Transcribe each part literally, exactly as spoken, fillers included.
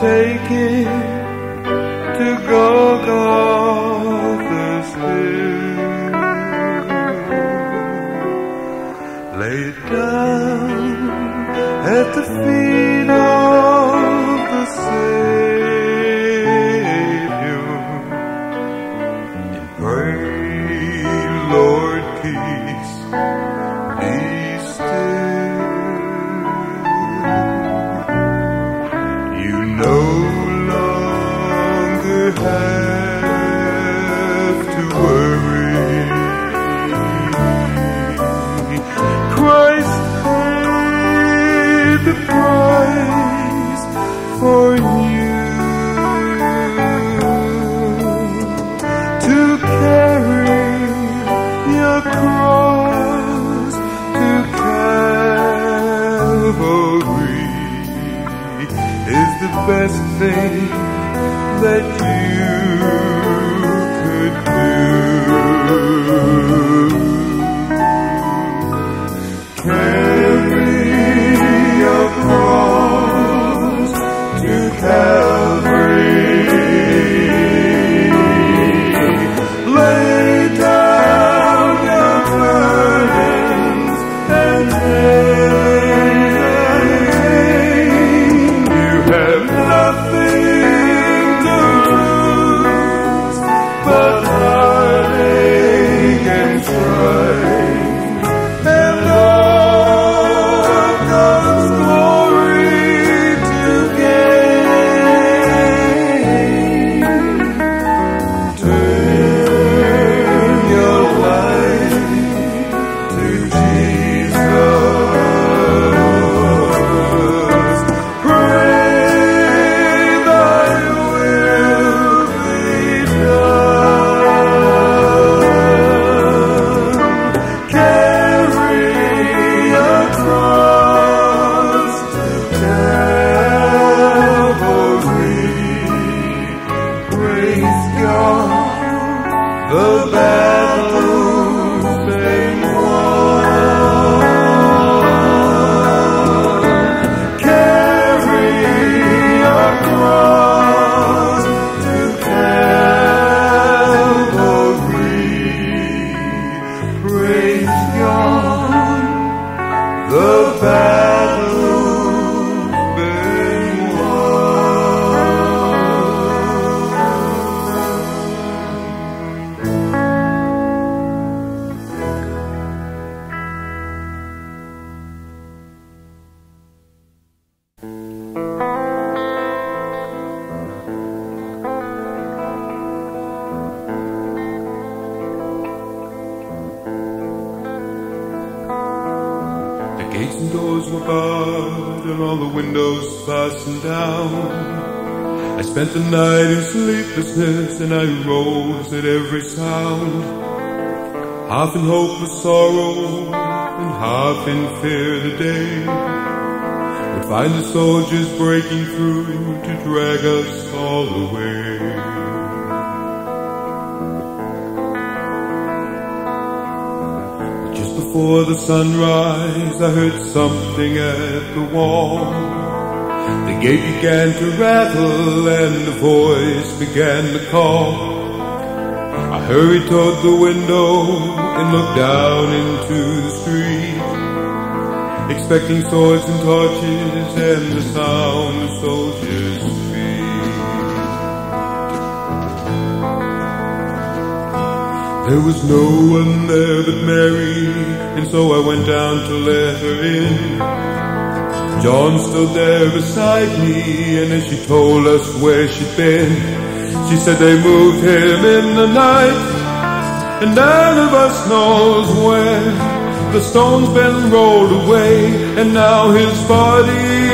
taken to Golgotha's hill, laid down at the feet of the Savior, and pray, Lord, peace, be still. You no longer have to worry. Christ paid the price for you to carry your cross to Calvary is the best thing that you could do. Carry your cross to Calvary. Lay down your burdens and pain. You have nothing to lose but heartache and strife, and all God's glory to gain. Turn your life to Jesus. Pray thy will be done. Carry your cross to Calvary. Praise God, the battle's been won. Carry your cross to Calvary. Praise God, the battle's been The gates and doors were barred and all the windows fastened down. I spent the night in sleeplessness and I rose at every sound, half in hope of sorrow and half in fear the day would find the soldiers breaking through to drag us all away. Before the sunrise, I heard something at the wall. The gate began to rattle and the voice began to call. I hurried toward the window and looked down into the street, expecting swords and torches and the sound of soldiers' feet. There was no one there but Mary, and so I went down to let her in. John stood there beside me, and as she told us where she'd been, she said they moved him in the night, and none of us knows where. The stone's been rolled away, and now his body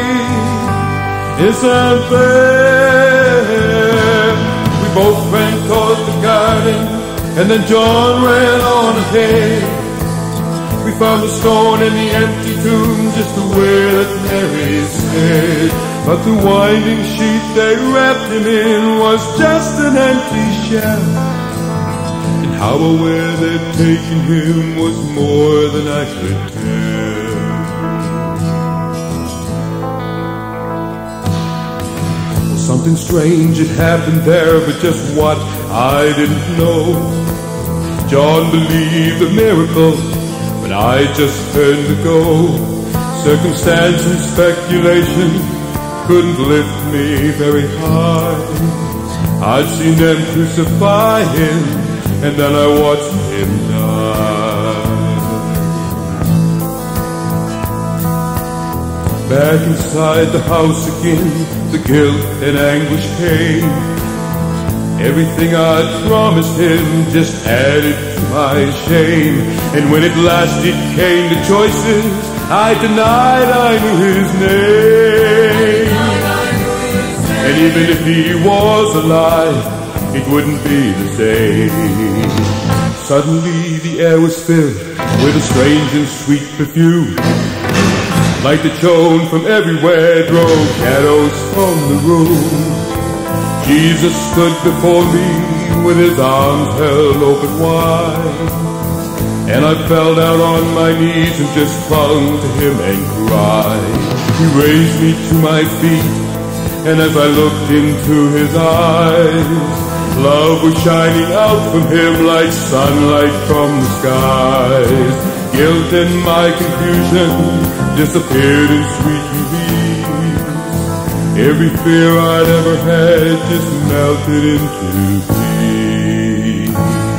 isn't there. We both ran toward the garden, and then John ran on ahead. We found the stone in the empty tomb, just the way that Mary said. But the winding sheet they wrapped him in was just an empty shell. And how aware they'd taken him was more than I could tell. Something strange had happened there, but just what I didn't know. John believed the miracle, but I just turned to go. Circumstance and speculation couldn't lift me very high. I'd seen them crucify him, and then I watched him die. Back inside the house again, the guilt and anguish came. Everything I'd promised him just added to my shame. And when at last it came to choices, I denied I knew his name. And even if he was alive, it wouldn't be the same. Suddenly the air was filled with a strange and sweet perfume. Light that shone from everywhere drove shadows from the room. Jesus stood before me with his arms held open wide. And I fell down on my knees and just clung to him and cried. He raised me to my feet, and as I looked into his eyes, love was shining out from him like sunlight from the skies. Guilt and my confusion disappeared in sweet release. Every fear I'd ever had just melted into peace.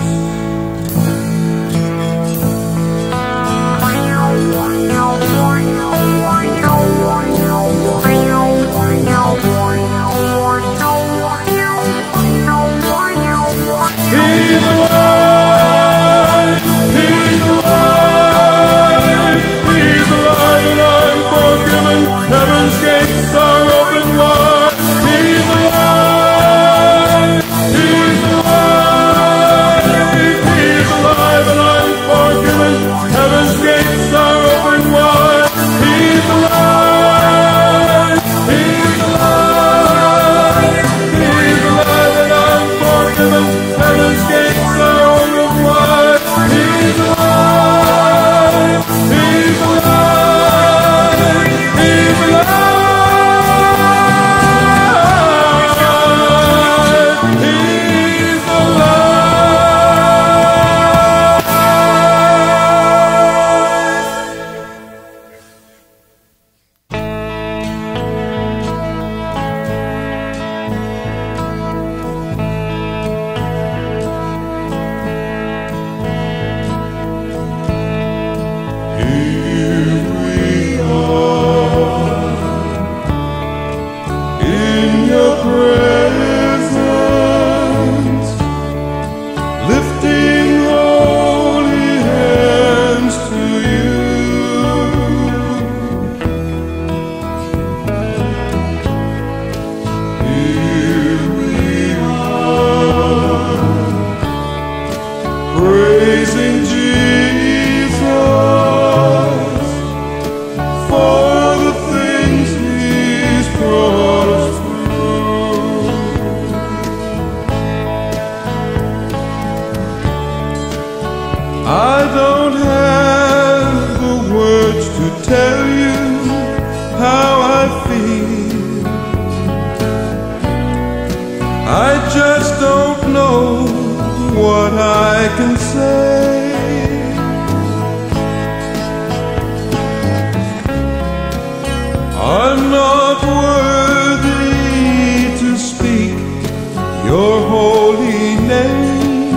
He's alive! He's alive! He's alive and I'm forgiven. Heaven's gates are open wide. He's alive! He's alive! He's alive and I'm forgiven. Heaven's gates are open wide. He's alive! He's alive! He's alive and I'm forgiven. Heaven's gates are open wide. He's alive. He's alive. He's alive. He's praising Jesus for the things he's brought us through. I don't have the words to tell you how I feel. I just don't know what I can say. I'm not worthy to speak your holy name,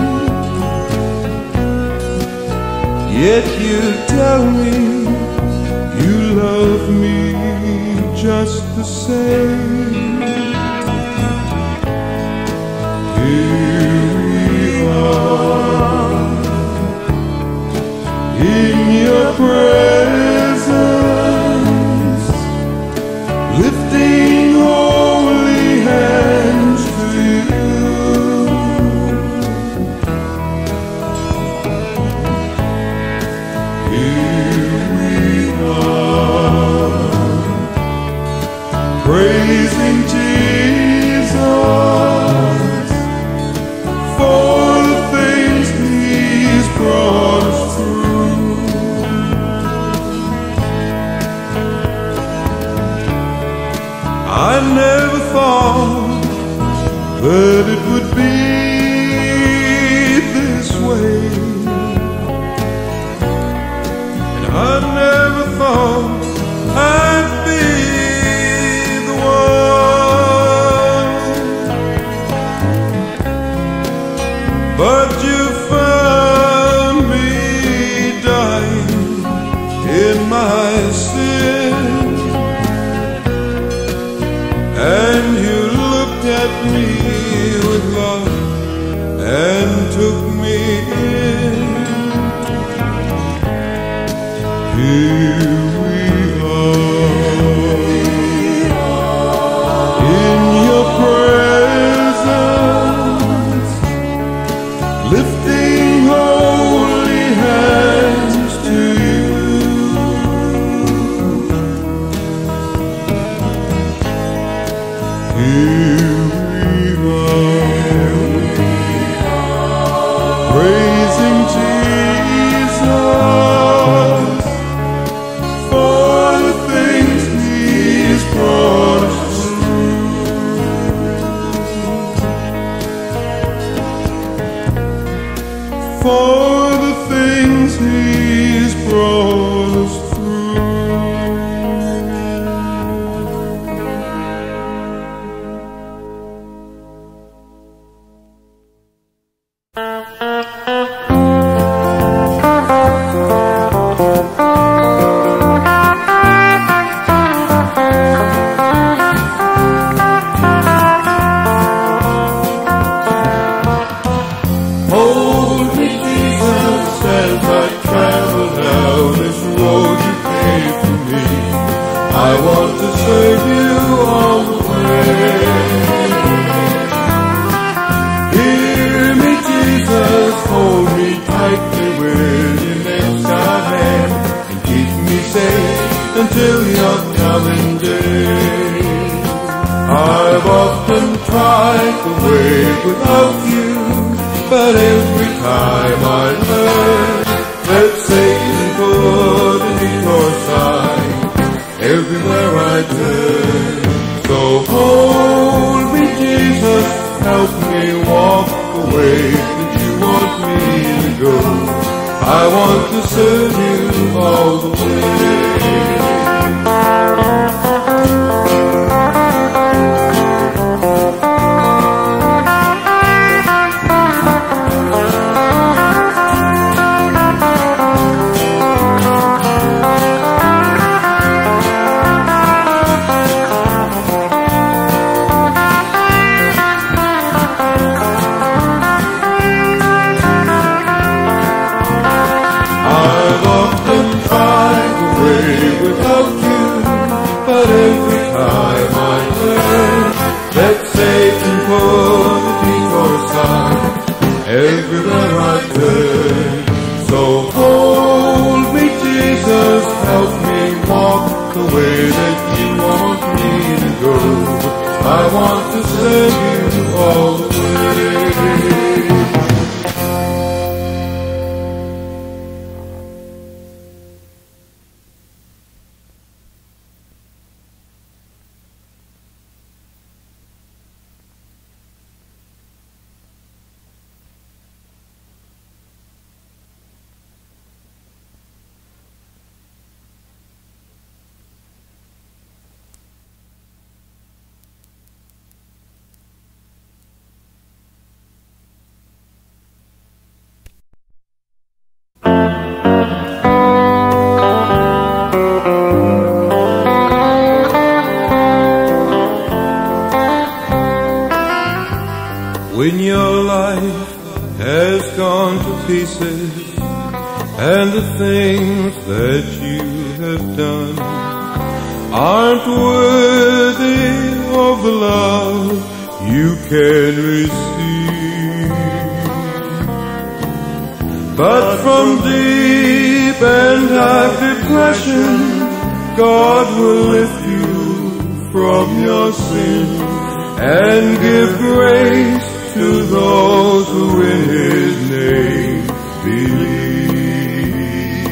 yet you tell me you love me just the same. Here we are in your presence, lifting holy hands to you. Here we are praising that it would be this way. And I never thought I'd be the one, but you found me dying in my sin, and you looked at me with love and took me in. Here we are in your presence, lifting holy hands to you. Here we are, praising Jesus for the things He's brought us through, for the things He's brought us through. Hold me, Jesus, as I travel down this road you paved for me. I want to serve you all the way. Hear me, Jesus, hold me tightly with your next hand, and keep me safe until your coming day. I've often tried the way without you, but every time I learn that Satan put a detour sign everywhere I turn. So hold me, Jesus, help me walk the way that you want me to go. I want to serve you all the way. I've often tried the way without you, but every time I learn that Satan put a detour sign everywhere I turn. So hold me, Jesus, help me walk the way that you want me to go. I want to serve you all the way. When your life has gone to pieces and the things that you have done aren't worthy of the love you can receive, but from deep and dark depression God will lift you from your sin and give grace to those who in His name believe.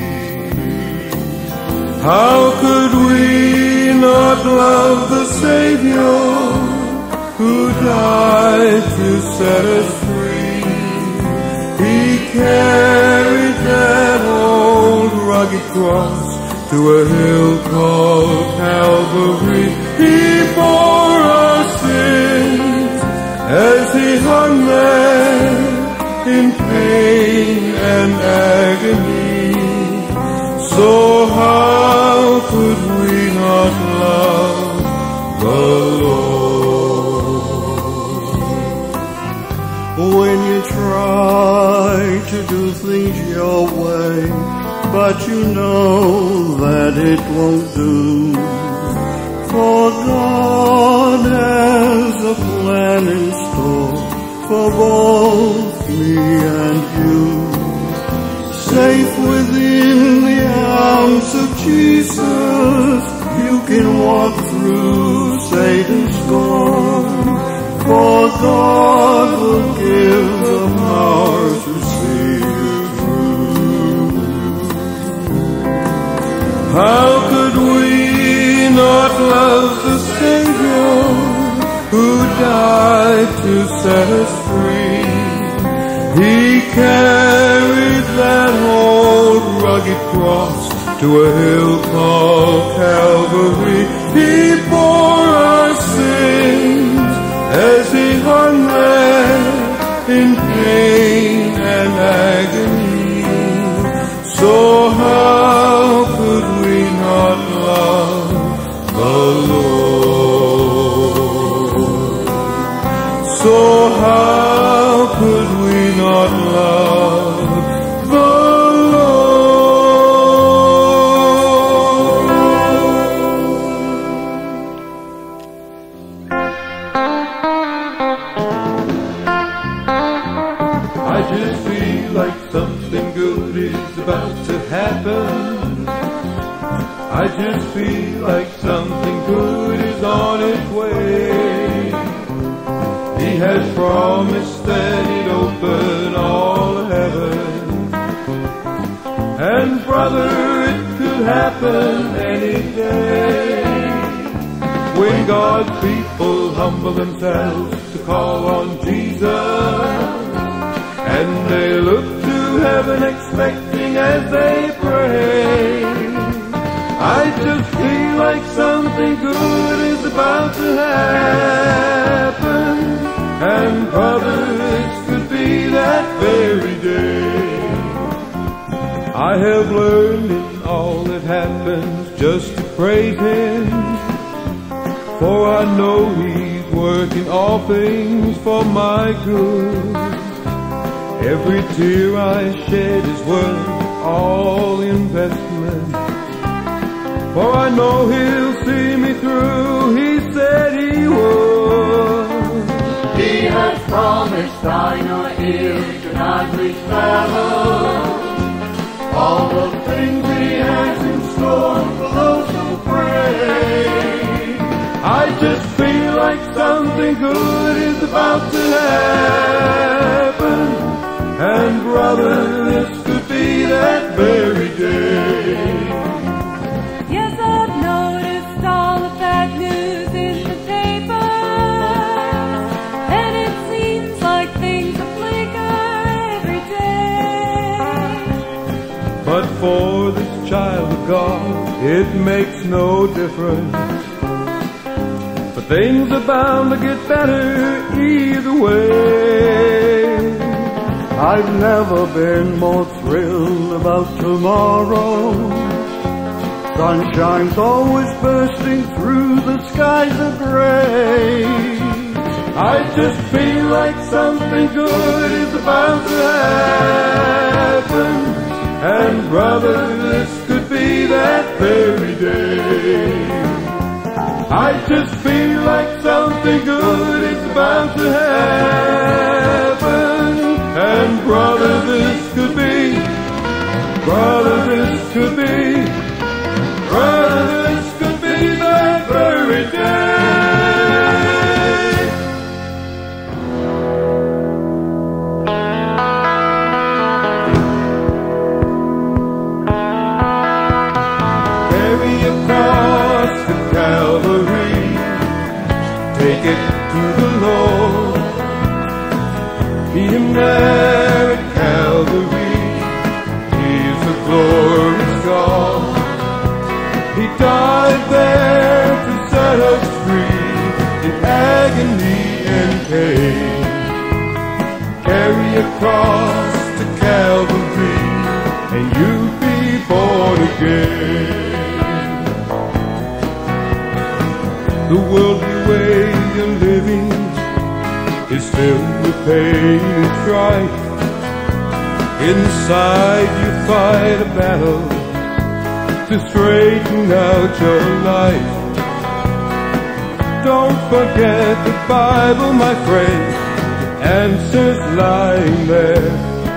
How could we not love the Savior who died died to set us free. He carried that old rugged cross to a hill called Calvary. He bore our sins as he hung there in pain and agony. So how could we not love the Lord? When you try to do things your way, but you know that it won't do, for God has a plan in store for both me and you. Safe within the arms of Jesus, you can walk through Satan's scorn, for God will give the power to see you through. How could we not love the Savior who died to set us free? He carried that old rugged cross to a hill called Calvary. He bore our sins as he hung there in pain and agony. So how could we not love the Lord? So how could we not love the Lord? I just feel like something good is about to happen. I just feel like something good is on its way. He has promised that he'd open all heaven. And brother, it could happen any day. When God's people humble themselves to call on Jesus, and they look to heaven expecting as they pray, I just feel like something good is about to happen. And brother, this could be that very day. I have learned in all that happens just to praise Him, for I know He's working all things for my good. Every tear I shed is worth all investment, for I know He'll see me through. He said He would. He has promised I nor ill should not reach heaven. All the things He has in store for those who pray. I just feel like something good is about to happen. And brother, this could be that very day. Yes, I've noticed all the bad news in the paper, and it seems like things are bleaker every day. But for this child of God, it makes no difference. For things are bound to get better either way. I've never been more thrilled about tomorrow. Sunshine's always bursting through the skies of gray. I just feel like something good is about to happen. And brother, this could be that very day. I just feel like something good is about to happen. And brother, this could be, brother, this could be, brother, this could be that very day. Carry your cross to Calvary, take it to the Lord. him there at Calvary. He's the glorious God. He died there to set us free in agony and pain. Carry a cross to Calvary and you'll be born again. The worldly way you're living is filled with pain and strife. Inside you fight a battle to straighten out your life. Don't forget the Bible, my friend, the answer's lying there.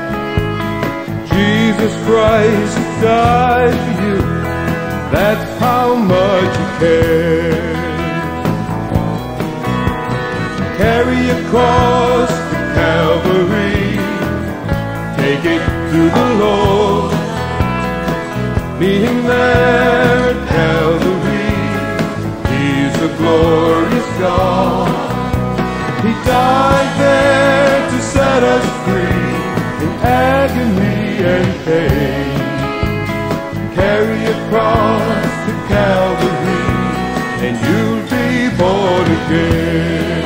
Jesus Christ died for you, that's how much He cares. Carry a cross to Calvary, take it to the Lord. Meet Him there at Calvary. He's a glorious God. He died there to set us free in agony and pain. Carry a cross to Calvary and you'll be born again.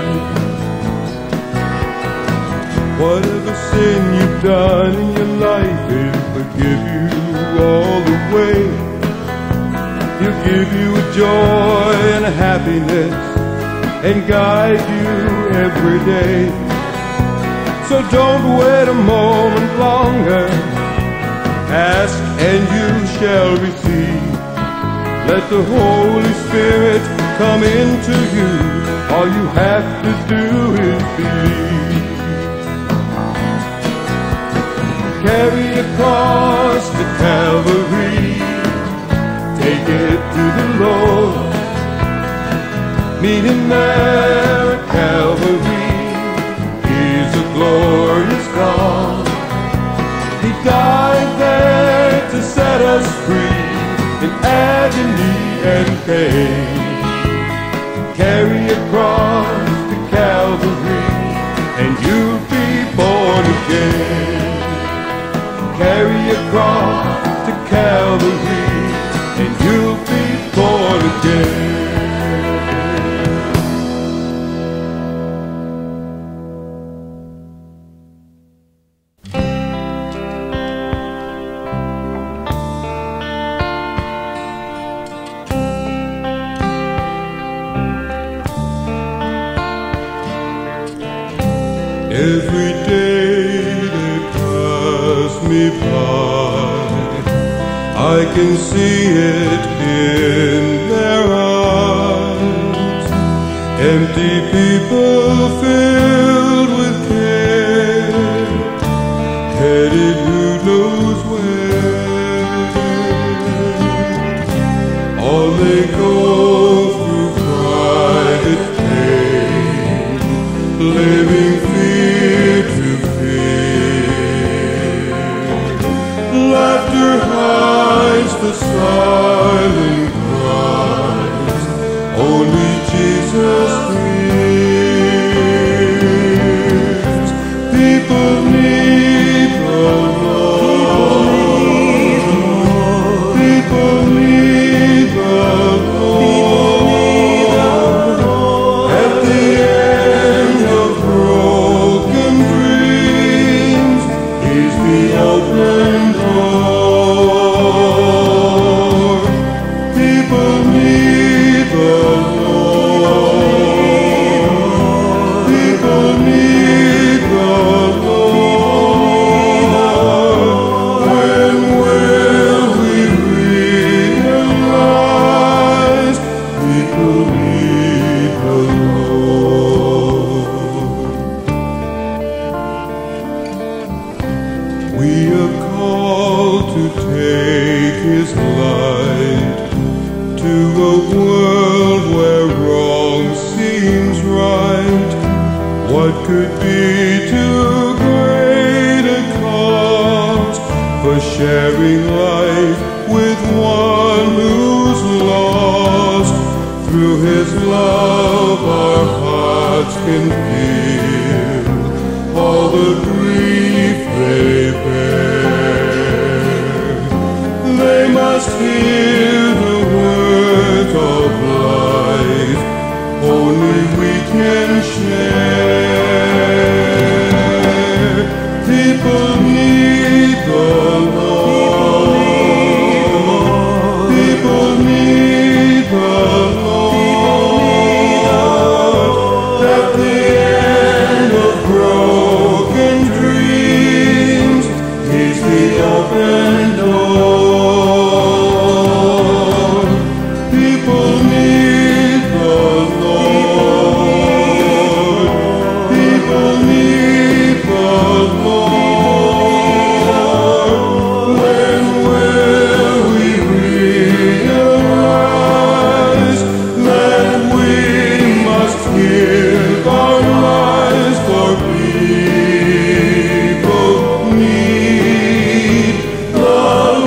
Whatever sin you've done in your life, He'll forgive you all the way. He'll give you a joy and a happiness and guide you every day. So don't wait a moment longer. Ask and you shall receive. Let the Holy Spirit come into you. All you have to do is believe. Carry a cross to Calvary, take it to the Lord. Meet Him there at Calvary. He's a glorious God. He died there to set us free in agony and pain. Carry a cross to Calvary and you'll be born again. Carry a cross to Calvary and you'll be born again. Every day they pass me by, I can see it in their eyes. Empty people filled with care, headed who knows where. All they go through private pain, living fear to fear. Laughter hides the silent cries, only Jesus hears. People need the Lord. People need the Lord. At the end of broken dreams, He's the open door. People need the Lord. People need the Lord. When will we realize people need the Lord? We are called to take His light to a world where wrong seems right. What could be too great a cause for sharing life with one who's lost? Through His love our hearts can feel all the hear the words of life only we can share. People need the Lord. People need the Lord. At the end of broken dreams, He's the open door. People need the Lord. People need the Lord. When will we realize that we must give our lives for people need the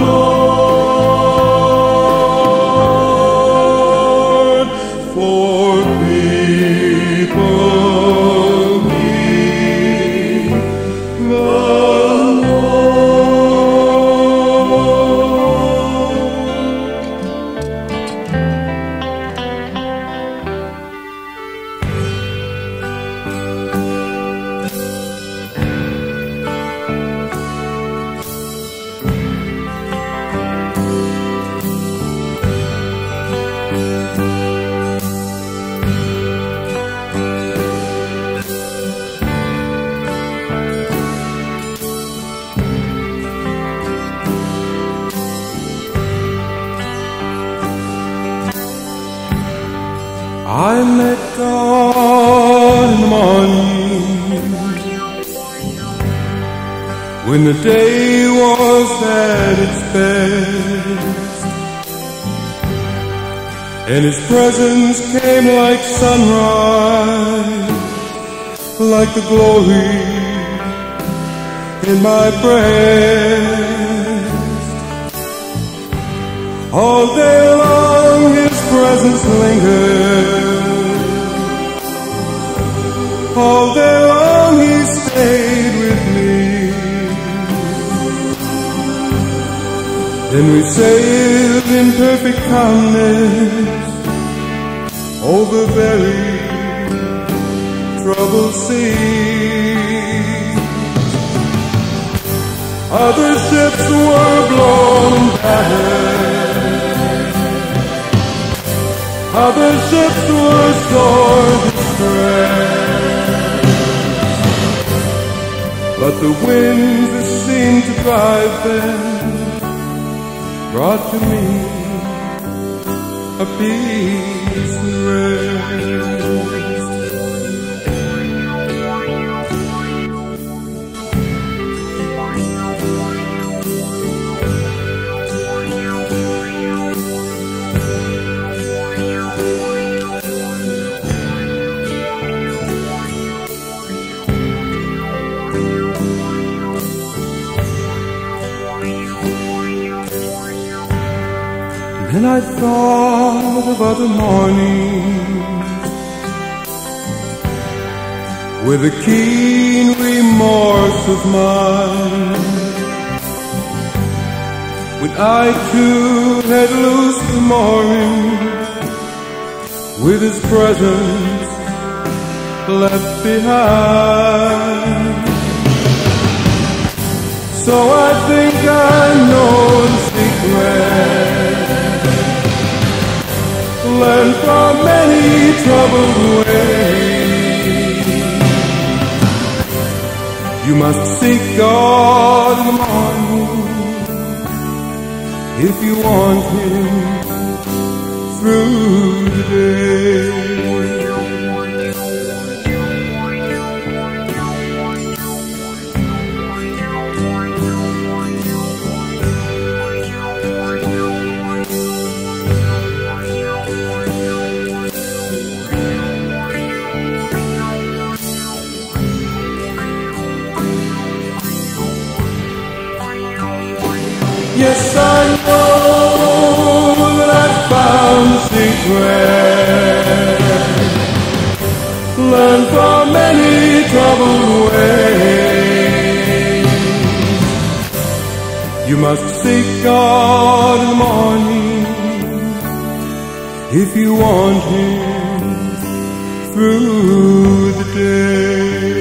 Lord, for people need the I met God in the morning when the day was at its best, and His presence came like sunrise, like the glory in my breast. All day long His presence lingered. All day long He stayed with me. Then we sailed in perfect calmness over very troubled seas. Other ships were blown battered. Other ships were sore distressed. But the winds that seemed to drive them brought to me a peace and rest. And I thought of other mornings with a keen remorse of mine, when I too had loosed the mooring, with His presence left behind. So I think I know the secret, learn from many troubled ways. You must seek God in the morning if you want Him through the day. Yes, I know that I found the secret, learned from many troubled ways. You must seek God in the morning if you want Him through the day.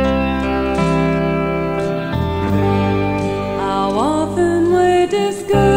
How often we discuss